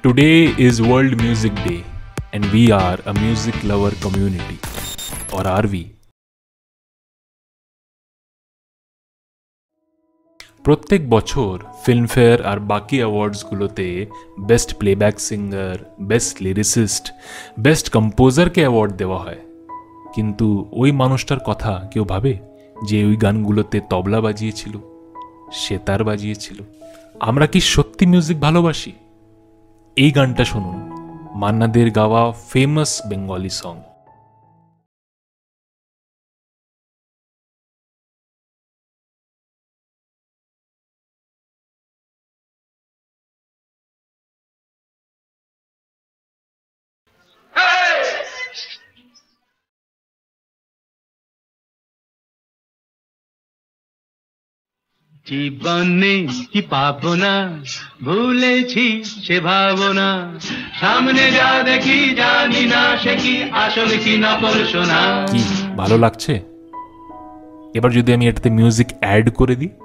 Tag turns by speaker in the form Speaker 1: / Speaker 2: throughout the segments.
Speaker 1: Today is World Music Day and we are a music lover community. Or are we? প্রত্যেক বছর Filmfare আর বাকি অ্যাওয়ার্ডসগুলোতে best playback singer, best lyricist, best কম্পোজারকে award দেওয়া হয়। কিন্তু ওই মানুষটার কথা কেউ ভাবে যে ওই গানগুলোতে তবলা বাজিয়েছিল, সেতার বাজিয়েছিল? আমরা কি সত্যি মিউজিক ভালোবাসি? এই গানটা শুনুন, মান্না দের গাওয়া ফেমাস বেঙ্গলি সং।
Speaker 2: জীবনে কি পাবো না, ভুলেছি সে ভাবনা, সামনে যা দেখি জানি না সে কি আসল কি নকল শোনা।
Speaker 1: কি ভালো লাগছে? এবার যদি আমি এটাতে মিউজিক অ্যাড করে দিই,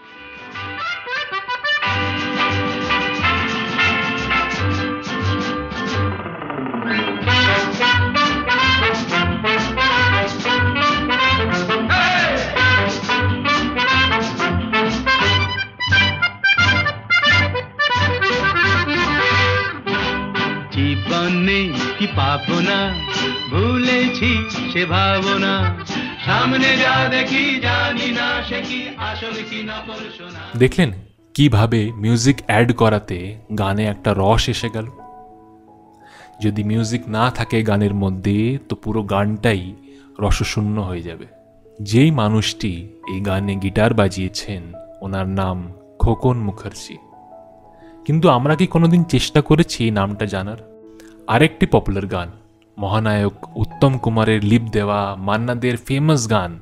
Speaker 2: জীবনে কি পাবো না, ভুলেছি সে ভাবনা, সামনে যা দেখি জানি না সে কি আসল কি নকল শোনা।
Speaker 1: দেখলেন কিভাবে মিউজিক অ্যাড করাতে গানে একটা রস এসে গেল? যদি মিউজিক না থাকে গানের মধ্যে তো পুরো গানটাই রসশূন্য হয়ে যাবে। যেই মানুষটি এই গানে গিটার বাজিয়েছেন ওনার নাম খোকন মুখার্জি। কিন্তু আমরা কি কোনোদিন চেষ্টা করেছি এই নামটা জানার? আরেকটি পপুলার গান, মহানায়ক উত্তম কুমারের লিপ দেওয়া মান্না দের ফেমাস গান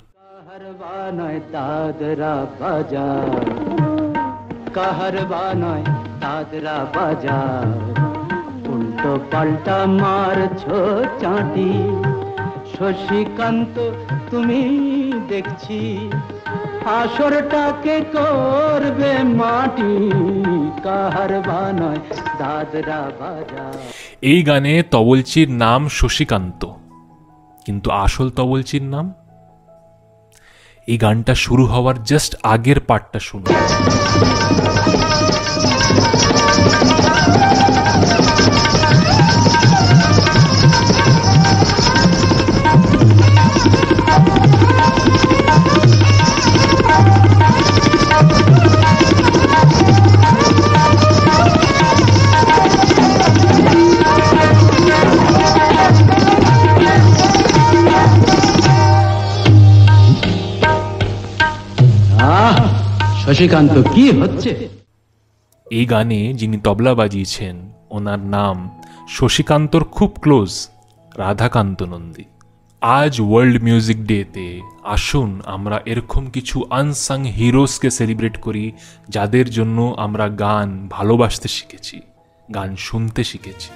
Speaker 2: উল্টো পাল্টা মারছো চাঁটি, শশীকান্ত তুমি দেখছি আসরটাকে করবে মাটি, কাহার বানায় দাদরা বাজা।
Speaker 1: এই গানে তবলচির নাম শশীকান্ত, কিন্তু আসল তবলচির নাম? এই গানটা শুরু হওয়ার জাস্ট আগের পার্টটা শুনুন।
Speaker 2: শশীকান্ত কি হচ্ছে?
Speaker 1: এই গানে যিনি তবলা বাজিয়েছেন ওনার নাম শশীকান্তর খুব ক্লোজ রাধাকান্ত নন্দী। আজ ওয়ার্ল্ড মিউজিক ডেতে আসুন আমরা এরকম কিছু আনসাং হিরোসকে সেলিব্রেট করি, যাদের জন্য আমরা গান ভালোবাসতে শিখেছি, গান শুনতে শিখেছি।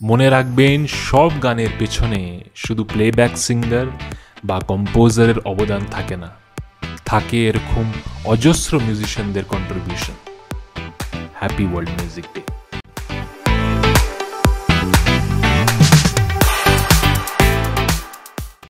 Speaker 1: মনে রাখবেন সব গানের পেছনে শুধু প্লেব্যাক সিঙ্গার বা কম্পোজারের অবদান থাকে না, থাকে এরকম অজস্র মিউজিশিয়ানদের contribution. Happy world music day.